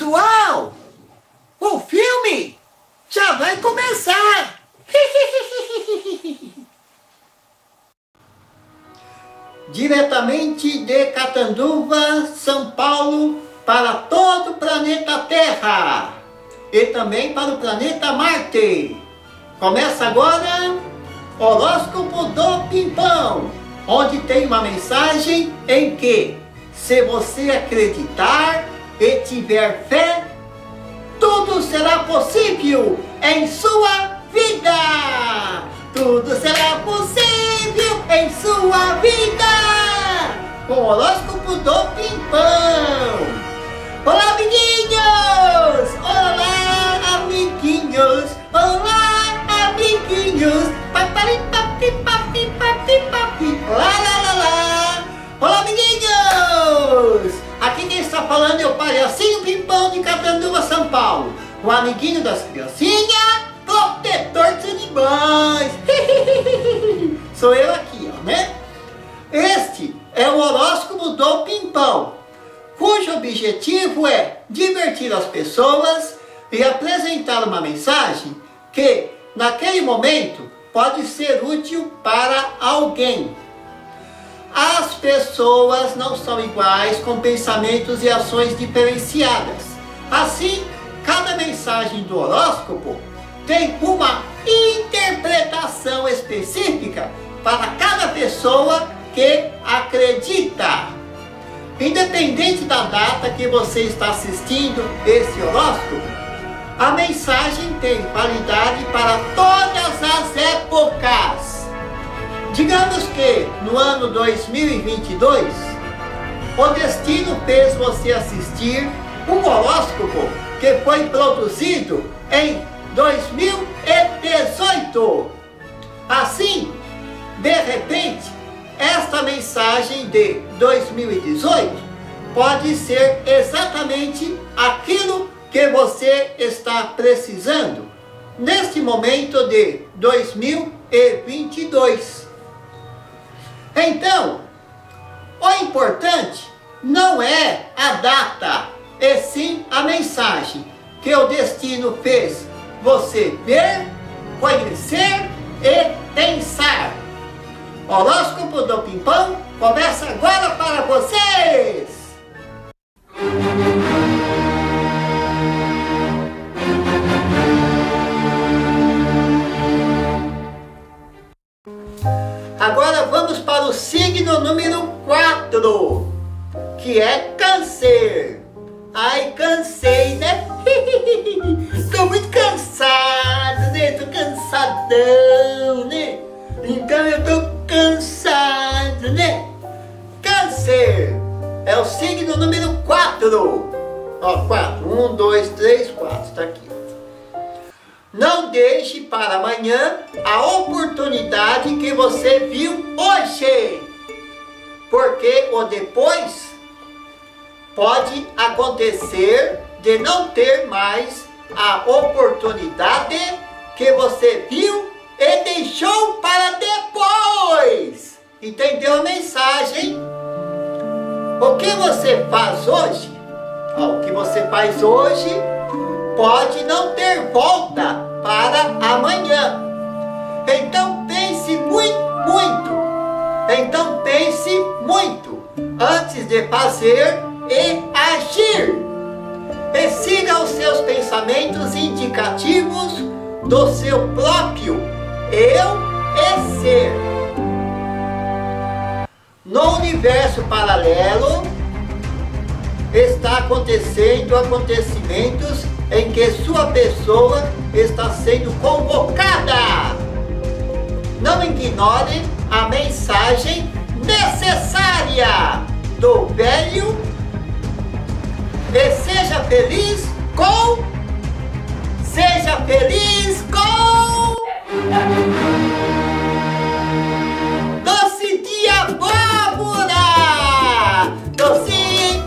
Pessoal, o filme já vai começar! Diretamente de Catanduva, São Paulo, para todo o planeta Terra e também para o planeta Marte. Começa agora Horóscopo do Pimpão, onde tem uma mensagem em que, se você acreditar e tiver fé, tudo será possível em sua vida! Tudo será possível em sua vida! Com o Horóscopo do Pimpão! Olá, amiguinhos! Olá, amiguinhos! Olá, amiguinhos! Papari, papi, papi, papi, papi! Lá, lá, lá, lá! Olá, amiguinhos! Aqui quem está falando é o Palhacinho Pimpão de Catanduva, São Paulo. O amiguinho das criancinhas, protetor dos animais. Sou eu aqui, ó, né? Este é o Horóscopo do Pimpão, cujo objetivo é divertir as pessoas e apresentar uma mensagem que, naquele momento, pode ser útil para alguém. As pessoas não são iguais, com pensamentos e ações diferenciadas. Assim, cada mensagem do horóscopo tem uma interpretação específica para cada pessoa que acredita. Independente da data que você está assistindo esse horóscopo, a mensagem tem validade para todas as épocas. Digamos que no ano 2022, o destino fez você assistir um horóscopo que foi produzido em 2018. Assim, de repente, esta mensagem de 2018 pode ser exatamente aquilo que você está precisando neste momento de 2022. Então, o importante não é a data, e sim a mensagem que o destino fez você ver, conhecer e pensar. Horóscopo do Pimpão começa agora para vocês! Agora vamos para o signo número 4, que é Câncer. Ai, cansei, né? Tô muito cansado, né? Tô cansadão, né? Então eu tô cansado, né? Câncer é o signo número 4. Ó, 4. 1, 2, 3, 4. Tá aqui. Não deixe para amanhã a oportunidade que você viu hoje, porque o depois pode acontecer de não ter mais a oportunidade que você viu e deixou para depois. Entendeu a mensagem? O que você faz hoje, o que você faz hoje pode não ter volta para amanhã. Então pense muito. Então pense muito antes de fazer e agir. E siga os seus pensamentos indicativos do seu próprio eu e ser. No universo paralelo está acontecendo acontecimentos em que sua pessoa está sendo convocada. Não ignore a mensagem necessária do velho e seja feliz com... Doce de abóbora! Doce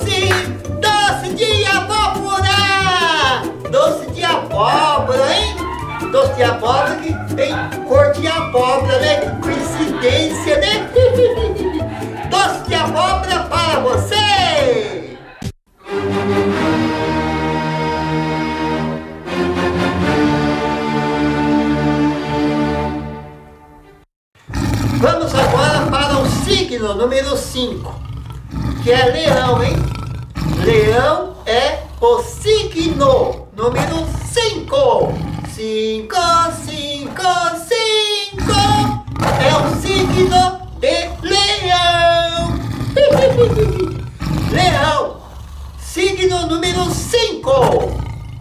de abóbora! Doce de abóbora, hein? Doce de abóbora que tem cor de abóbora, né? Que coincidência, né? Doce de abóbora para você! Vamos agora para o signo número 5, que é Leão, hein? Leão é o signo número 5. 5, 5, 5 é o signo de Leão. Leão, signo número 5.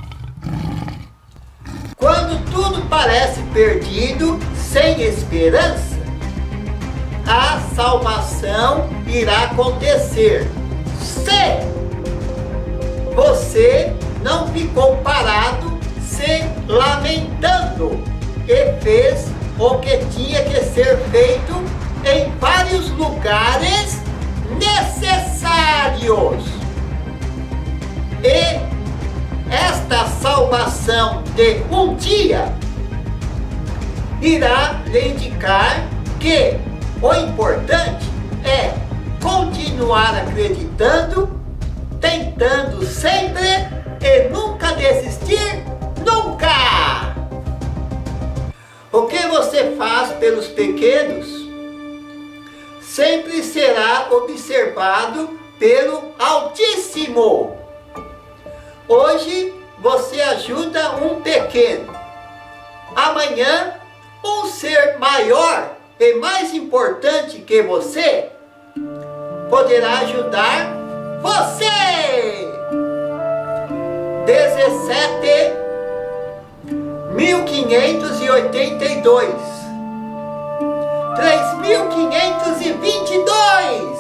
Quando tudo parece perdido, sem esperança, a salvação irá acontecer. Se você não ficou parado se lamentando e fez o que tinha que ser feito em vários lugares necessários. E esta salvação de um dia irá lhe indicar que o importante é continuar acreditando, tentando sempre e nunca desistir, nunca! O que você faz pelos pequenos sempre será observado pelo Altíssimo. Hoje você ajuda um pequeno. Amanhã, um ser maior e mais importante que você poderá ajudar você. 17.582, 3.522,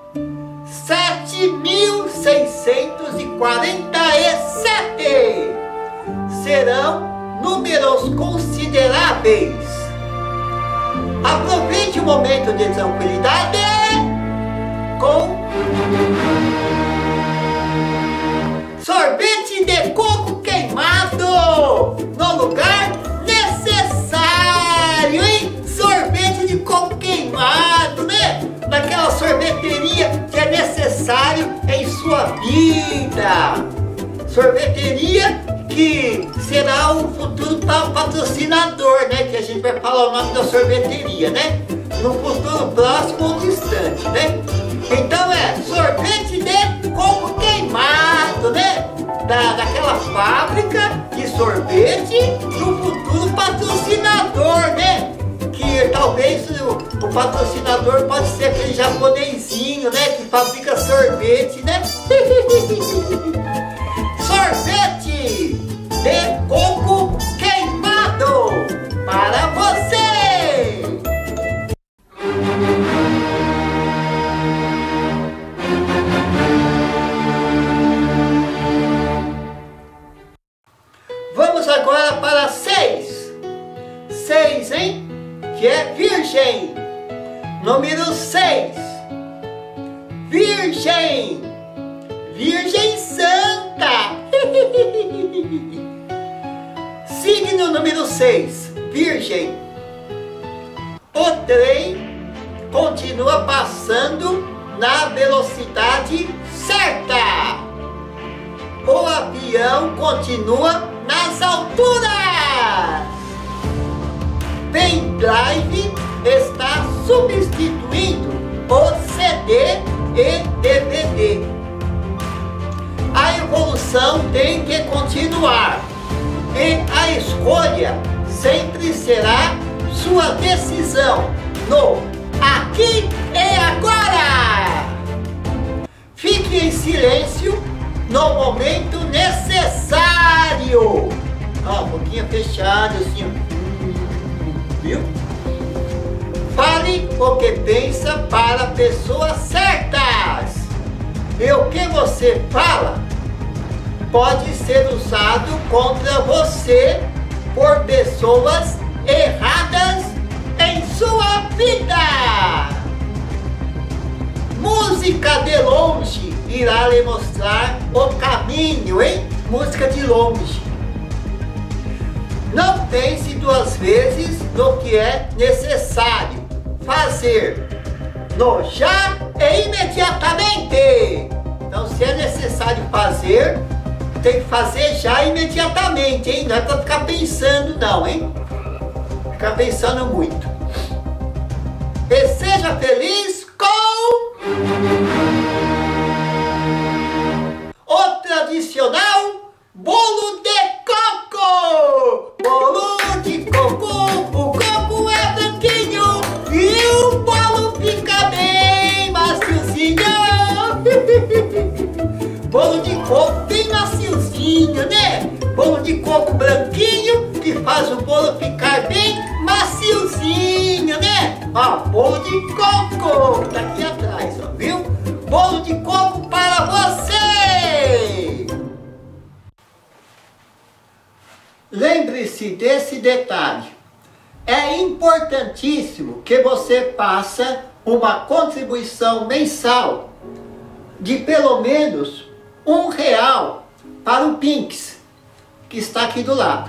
7.647 serão números consideráveis. Aproveite o momento de tranquilidade com sorvete de coco queimado no lugar necessário, hein? Sorvete de coco queimado, né? Naquela sorveteria que é necessário em sua vida. Sorveteria que será o futuro patrocinador, né? Que a gente vai falar o nome da sorveteria, né? No futuro próximo ou distante, né? Então é sorvete de coco queimado, né? Daquela fábrica de sorvete do futuro patrocinador, né? Que talvez o patrocinador pode ser aquele japonesinho, né? Que fabrica sorvete, né? Sorvete de coco queimado para você! Vamos agora para 6. 6, hein? Que é Virgem. Número 6. Virgem. Virgem Santa. Signo número 6. Virgem. O trem continua passando na velocidade certa. O avião continua nas alturas. Pendrive está substituindo o CD e DVD. A evolução tem que continuar e a escolha sempre será sua decisão no aqui e agora. Fique em silêncio no momento necessário. Ó, boquinha fechada assim, viu? Fale o que pensa para pessoas certas. E o que você fala pode ser usado contra você por pessoas erradas em sua vida. Música de longe irá lhe mostrar o caminho, hein? Música de longe. Não pense duas vezes no que é necessário fazer no já e imediatamente. Então, se é necessário fazer, tem que fazer já imediatamente, hein? Não é para ficar pensando não, hein? Ficar pensando muito. Seja feliz com o tradicional bolo de coco! Bolo de coco, o coco é branquinho e o bolo fica bem maciozinho. Bolo de coco bem maciozinho, né? Bolo de coco branquinho que faz o bolo ficar bem maciozinho, né? Ó, bolo de coco, tá aqui atrás, ó, viu? Bolo de coco para você! Lembre-se desse detalhe. É importantíssimo que você faça uma contribuição mensal de pelo menos R$1 para o Pix, que está aqui do lado.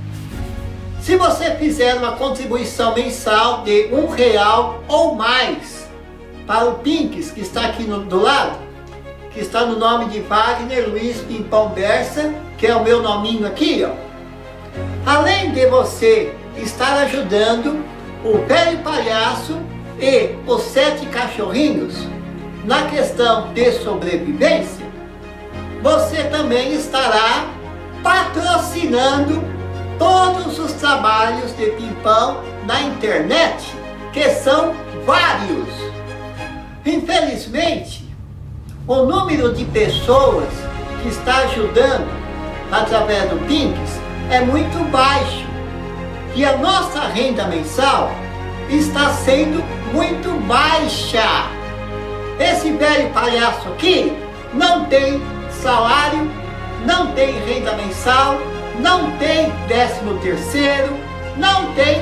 Se você fizer uma contribuição mensal de R$1 ou mais para o Pix, que está aqui do lado, que está no nome de Wagner Luiz Pimpão Bessa, que é o meu nominho aqui, ó. Além de você estar ajudando o Velho Palhaço e os 7 cachorrinhos na questão de sobrevivência, você também estará patrocinando todos os trabalhos de Pimpão na internet, que são vários. Infelizmente, o número de pessoas que está ajudando através do Pix é muito baixo e a nossa renda mensal está sendo muito baixa. Esse velho palhaço aqui não tem salário, não tem renda mensal, não tem 13º, não tem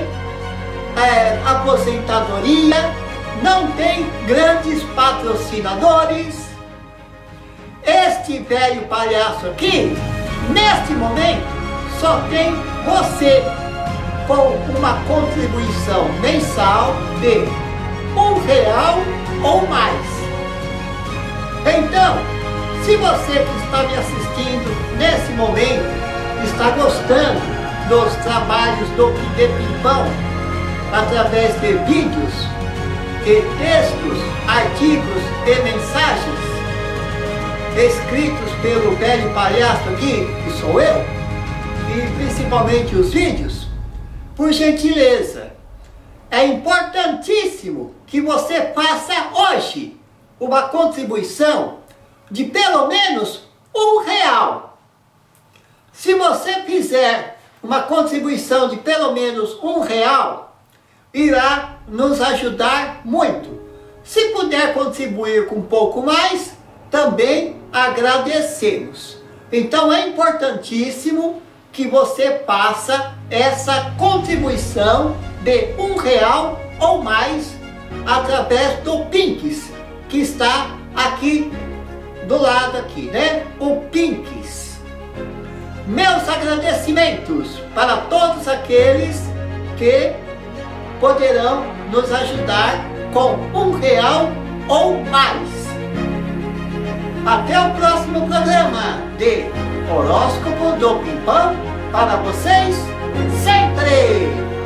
aposentadoria, não tem grandes patrocinadores. Este velho palhaço aqui, neste momento, só tem você com uma contribuição mensal de R$1 ou mais. Então, se você que está me assistindo nesse momento está gostando dos trabalhos do de Pimpão através de vídeos, de textos, artigos e mensagens escritos pelo velho palhaço aqui, que sou eu, e principalmente os vídeos, por gentileza, é importantíssimo que você faça hoje uma contribuição de pelo menos R$1. Se você fizer uma contribuição de pelo menos R$1, irá nos ajudar muito. Se puder contribuir com um pouco mais, também agradecemos. Então é importantíssimo que você faça essa contribuição de R$1 ou mais através do Pix, que está aqui do lado aqui, né? O Pix. Meus agradecimentos para todos aqueles que poderão nos ajudar com R$1 ou mais. Até o próximo programa de Horóscopo do Pimpão para vocês sempre!